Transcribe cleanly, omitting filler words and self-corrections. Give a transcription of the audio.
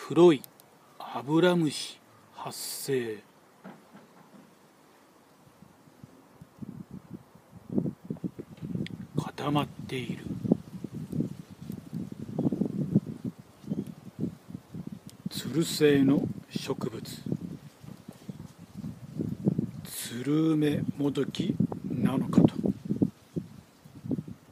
黒いアブラムシ発生。固まっている。つる性の植物、ツルウメモドキなのかと。